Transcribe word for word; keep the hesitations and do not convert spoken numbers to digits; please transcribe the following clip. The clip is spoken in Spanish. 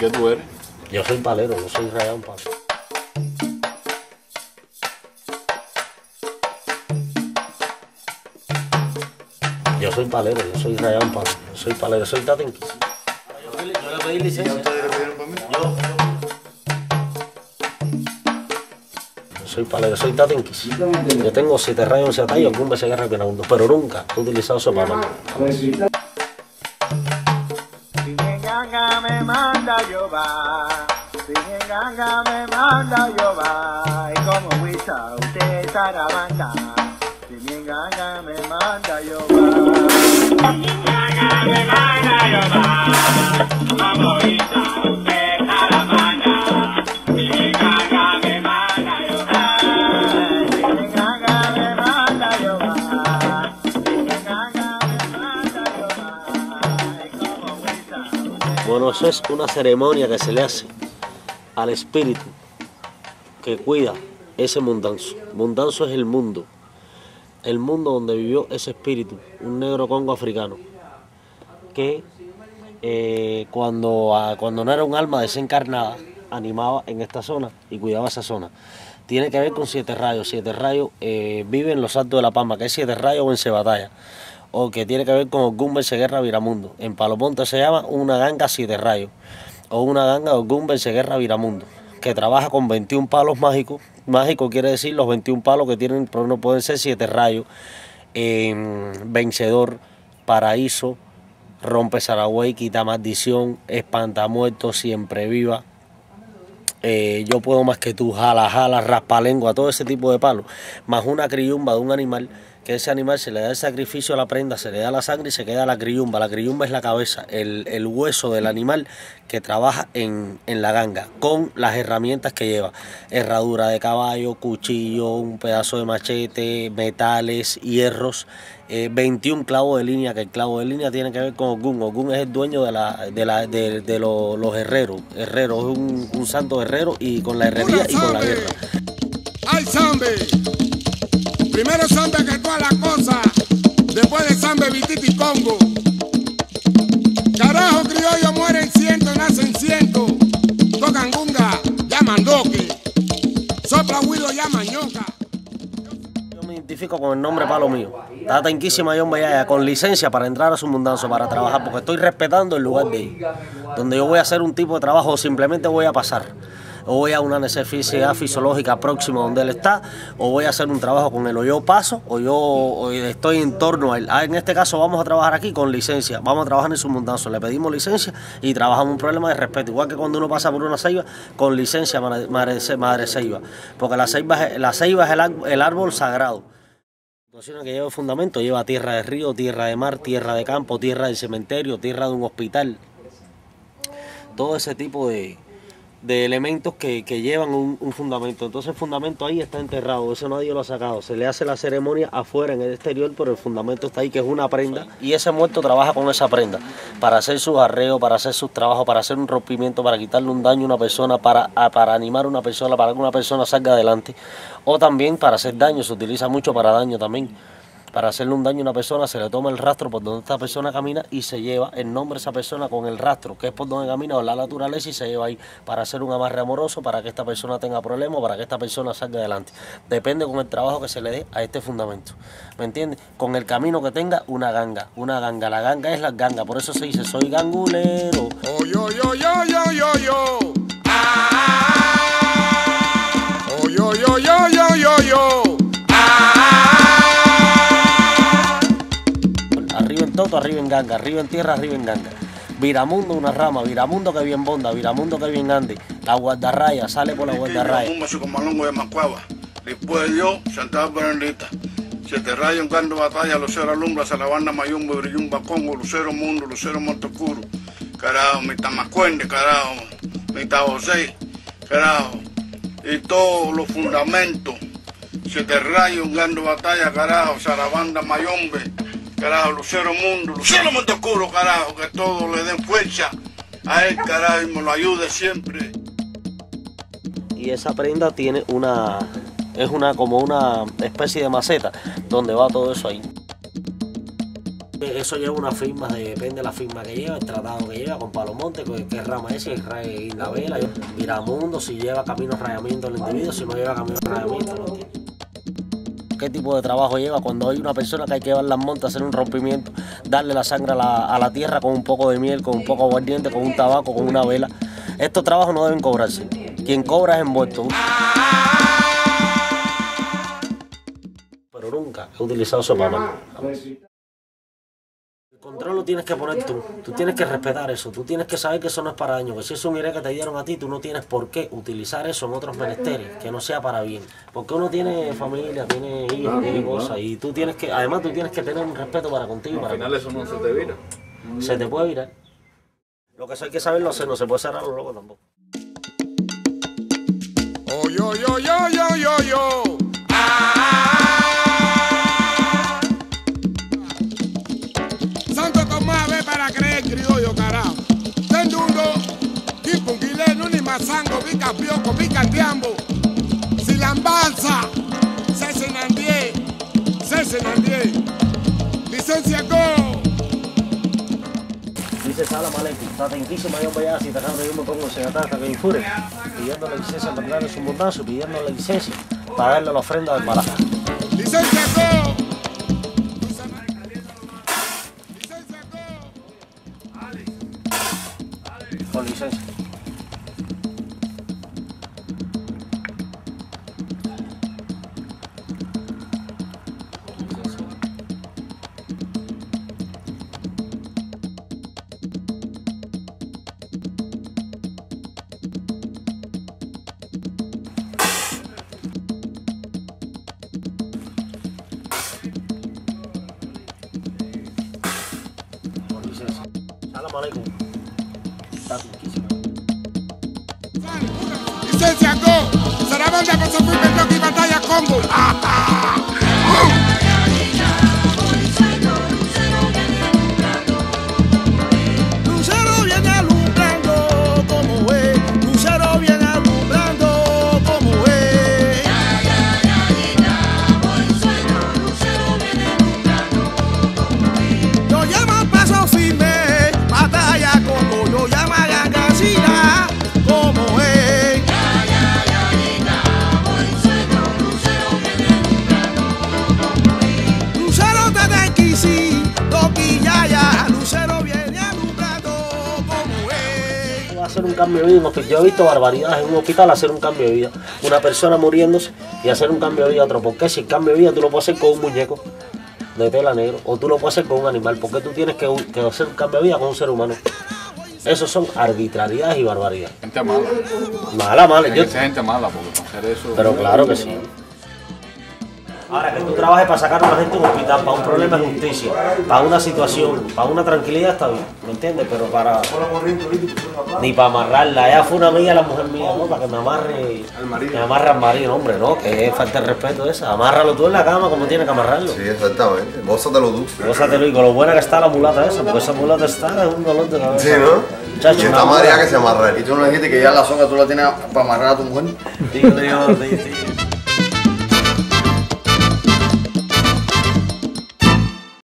qué tú eres? Yo soy palero, yo soy Rayán Palero. Yo soy palero, yo soy Rayán Palero, yo soy palero, soy Tatinqui. Yo le pedí licencia. ¿Ustedes le pidieron para mí? Yo, yo soy palero, soy Tatinqui. Yo tengo siete rayos, once atallos, algún becerra repenabundo, pero nunca he utilizado eso para nada. Si mi ganga me manda yo va, si mi ganga me manda yo va, y como Huiza usted Sarabanda, si mi ganga me manda yo va, si mi ganga me manda yo va, como Huiza usted Sarabanda, si mi ganga me manda yo va, si mi ganga me manda yo va, si mi ganga me manda yo va, y como Huiza. Bueno, eso es una ceremonia que se le hace al espíritu que cuida ese mundanzo. Mundanzo es el mundo, el mundo donde vivió ese espíritu, un negro congo africano, que eh, cuando, a, cuando no era un alma desencarnada, animaba en esta zona y cuidaba esa zona. Tiene que ver con Siete Rayos. Siete Rayos eh, vive en los Altos de la Palma, que es Siete Rayos o en Cebatalla, o que tiene que ver con Ogún Berceguerra Viramundo. En Palomonte se llama una ganga Siete Rayos, o una ganga Ogún Berceguerra Viramundo, que trabaja con veintiún palos mágicos. Mágico quiere decir los veintiún palos que tienen, pero no pueden ser siete rayos. Eh, vencedor, paraíso, rompe Saragüey, quita maldición, espanta muertos, siempre viva. Eh, yo puedo más que tú, jala, jala, raspalengua, todo ese tipo de palos, más una criyumba de un animal, que ese animal se le da el sacrificio a la prenda, se le da la sangre y se queda la criyumba. La criyumba es la cabeza, el, el hueso del animal que trabaja en, en la ganga, con las herramientas que lleva: herradura de caballo, cuchillo, un pedazo de machete, metales, hierros, eh, veintiún clavos de línea, que el clavo de línea tiene que ver con Ogún. Ogún es el dueño de, la, de, la, de, de lo, los herreros. Herrero es un, un santo herrero, y con la herrería y con la guerra. ¡Ay, Zambe! Primero Zambe que toda la cosa, después de Zambe Vititi Congo. Carajo, criollo, mueren cientos, nacen cientos. Tocan gunga, llaman doque. Sopla huido, llaman ñoca. Yo me identifico con el nombre palo mío, Tatinquísima John Bellaya, con licencia para entrar a su mundanzo, para trabajar, porque estoy respetando el lugar de ellos, donde yo voy a hacer un tipo de trabajo o simplemente voy a pasar, o voy a una necesidad fisiológica próxima donde él está, o voy a hacer un trabajo con él, o yo paso, o yo o estoy en torno a él. Ah, en este caso vamos a trabajar aquí con licencia, vamos a trabajar en su mundanzo, le pedimos licencia y trabajamos un problema de respeto, igual que cuando uno pasa por una ceiba, con licencia madre, madre, madre ceiba, porque la ceiba es, la ceiba es el, el árbol sagrado. Que lleva fundamento, lleva tierra de río, tierra de mar, tierra de campo, tierra del cementerio, tierra de un hospital, todo ese tipo de, de elementos que, que llevan un, un fundamento. Entonces el fundamento ahí está enterrado, eso nadie lo ha sacado. Se le hace la ceremonia afuera, en el exterior, pero el fundamento está ahí, que es una prenda, y ese muerto trabaja con esa prenda para hacer sus arreos, para hacer sus trabajos, para hacer un rompimiento, para quitarle un daño a una persona, para, para animar a una persona, para que una persona salga adelante, o también para hacer daño. Se utiliza mucho para daño también. Para hacerle un daño a una persona se le toma el rastro por donde esta persona camina y se lleva el nombre de esa persona con el rastro, que es por donde camina, o la naturaleza, y se lleva ahí para hacer un amarre amoroso, para que esta persona tenga problemas, para que esta persona salga adelante. Depende con el trabajo que se le dé a este fundamento, ¿me entiendes? Con el camino que tenga una ganga, una ganga, la ganga es la ganga, por eso se dice soy gangulero. Oh, yo, yo, yo, yo, yo, yo. Ah, oh, yo, yo, yo, yo, yo, yo. Arriba en toto, arriba en ganga, arriba en tierra, arriba en ganga. Viramundo una rama, Viramundo que bien bonda, Viramundo que bien ande. La guardarraya, sale por la guardarraya. Después yo, Santa Bernardita. Siete Rayos, Gando Batalla, Lucero Alumbra, Salabanda, Mayumbo, Brillumba, Congo, Lucero Mundo, Lucero Montocuro. Carajo, mi Tamacuende, carajo, mi José, carajo. Y todos los fundamentos. Siete Rayos, Gando Batalla, carajo, Salabanda, Mayombe. Carajo, Lucero Mundo, Lucero Montocuro, carajo, que todos le den fuerza a él, carajo, y me lo ayude siempre. Y esa prenda tiene una, es una como una especie de maceta donde va todo eso ahí. Eso lleva una firma, depende de la firma que lleva, el tratado que lleva con Palomonte, que, que rama es, si es Isabela, Viramundo, si lleva camino de rayamiento el individuo, si no lleva camino de rayamiento, ¿no entiendes? ¿Qué tipo de trabajo lleva cuando hay una persona que hay que llevarla al monte, hacer un rompimiento, darle la sangre a la, a la tierra con un poco de miel, con un poco de aguardiente, con un tabaco, con una vela? Estos trabajos no deben cobrarse. Quien cobra es envuelto. Pero nunca he utilizado sopamal. El control lo tienes que poner tú, tú tienes que respetar eso, tú tienes que saber que eso no es para daño, que si es un iré que te dieron a ti, tú no tienes por qué utilizar eso en otros menesteres, que no sea para bien. Porque uno tiene familia, tiene hijos, tiene cosas, y tú tienes que, además tú tienes que tener un respeto para contigo. Al para final eso no se te vira. Se te puede virar. Lo que eso hay que saberlo hacer, no se puede cerrar los locos tampoco. Oh, yo, yo, yo, yo, yo, yo. Santo Tomás ve para creer criollo, carajo. Tendundo, Kipungile, Nuni Mazango, Vica Pioco, Vica Tiambo, Silambanza, Cesenandie, Cesenandie, Licencia Go. Dice Salam Aleikum, está tenquísima yo voy a si te acabo yo me pongo en Segatata que infure, pidiendo la licencia para entrar en su mundazo, pidiendo la licencia para darle la ofrenda del Malá. Licencia Go. Con licencia. Con licencia. Salam Aleikum. Está tenquísima. Licencia Go. Sarabanda pasó por Mendoza y Batalla Congo. ¡Ah, ah! Lucero viene alumbrando como es, Lucero viene alumbrando como es. Yo llamo paso firme, batalla como yo llamo a Gangacina como es. Lucero te desquisi, toquillaya, Lucero viene alumbrando como es. Hacer un cambio de vida en un hospital. Yo he visto barbaridades en un hospital hacer un cambio de vida. Una persona muriéndose y hacer un cambio de vida a otro. Porque si el cambio de vida tú lo puedes hacer con un muñeco de tela negro o tú lo puedes hacer con un animal. Porque tú tienes que, que hacer un cambio de vida con un ser humano. Esos son arbitrariedades y barbaridades. Gente mala. Mala, mala. Hay Yo, que ser gente mala porque para hacer eso. pero claro que sí. Ahora que tú trabajes para sacar a una gente de un hospital, para un problema de justicia, para una situación, para una tranquilidad está bien, ¿me entiendes? Pero para... Ni para amarrarla, ella fue una amiga la mujer mía, ¿no? Para que me amarre, me amarre al marido, hombre, ¿no? Que es falta de respeto esa. Amárralo tú en la cama como tienes que amarrarlo. Sí, exactamente. Gózatelo tú. Gózatelo y con lo buena que está la mulata esa, porque esa mulata está es un dolor de cabeza. Sí, ¿no? Chacho, Y una esta madre ya mulata. que se amarra. Y tú no dijiste que ya la soga tú la tienes para amarrar a tu mujer. Tío, tío, tío, tío.